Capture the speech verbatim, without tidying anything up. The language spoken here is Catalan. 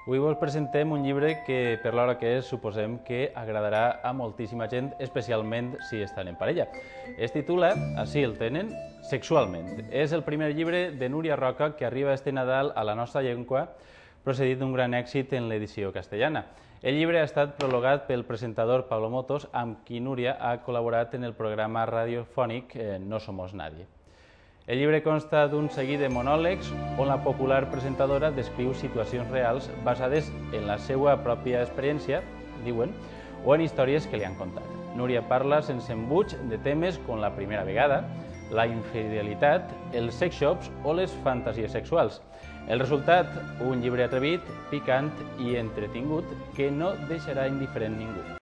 Avui vos presentem un llibre que, per l'hora que és, suposem que agradarà a moltíssima gent, especialment si estan en parella. Es titula, així el tenen, Sexualment. És el primer llibre de Núria Roca que arriba este Nadal a la nostra llengua, procedit d'un gran èxit en l'edició castellana. El llibre ha estat prologat pel presentador Pablo Motos, amb qui Núria ha col·laborat en el programa radiofònic No Somos Nadie. El llibre consta d'un seguit de monòlegs on la popular presentadora descriu situacions reals basades en la seva pròpia experiència, diuen, o en històries que li han contat. Núria parla sense embuig de temes com la primera vegada, la infidelitat, els sex shops o les fantasies sexuals. El resultat, un llibre atrevit, picant i entretingut que no deixarà indiferent ningú.